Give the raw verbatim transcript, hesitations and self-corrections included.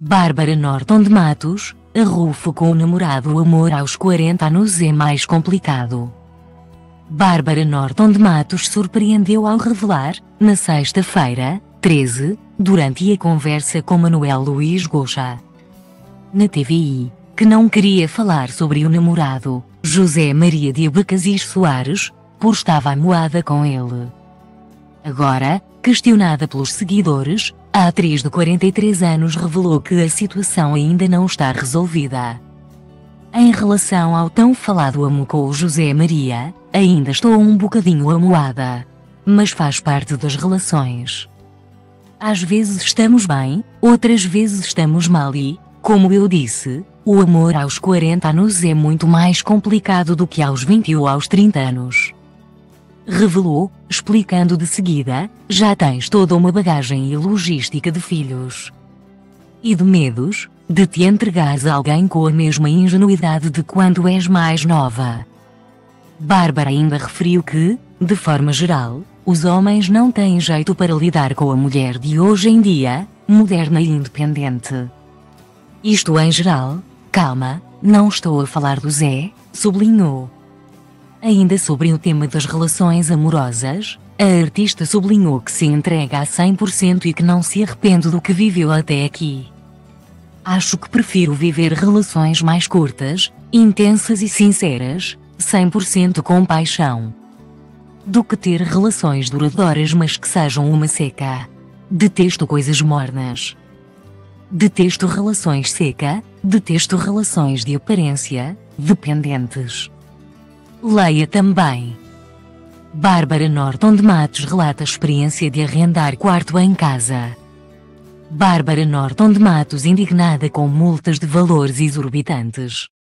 Bárbara Norton de Matos, arrufo com o namorado. O amor aos quarenta anos é mais complicado. Bárbara Norton de Matos surpreendeu ao revelar, na sexta-feira, treze, durante a conversa com Manuel Luís Goxa, na T V I, que não queria falar sobre o namorado, José Maria de Abacassis Soares, por estava amoada com ele. Agora, questionada pelos seguidores, a atriz de quarenta e três anos revelou que a situação ainda não está resolvida. Em relação ao tão falado amor com o José Maria, ainda estou um bocadinho amoada. Mas faz parte das relações. Às vezes estamos bem, outras vezes estamos mal e, como eu disse, o amor aos quarenta anos é muito mais complicado do que aos vinte ou aos trinta anos. Revelou, explicando de seguida: já tens toda uma bagagem e logística de filhos e de medos, de te entregares a alguém com a mesma ingenuidade de quando és mais nova. Bárbara ainda referiu que, de forma geral, os homens não têm jeito para lidar com a mulher de hoje em dia, moderna e independente. Isto em geral, calma, não estou a falar do Zé, sublinhou. Ainda sobre o tema das relações amorosas, a artista sublinhou que se entrega a cem por cento e que não se arrepende do que viveu até aqui. Acho que prefiro viver relações mais curtas, intensas e sinceras, cem por cento com paixão, do que ter relações duradouras mas que sejam uma seca. Detesto coisas mornas. Detesto relações seca, detesto relações de aparência, dependentes. Leia também. Bárbara Norton de Matos relata a experiência de arrendar quarto em casa. Bárbara Norton de Matos indignada com multas de valores exorbitantes.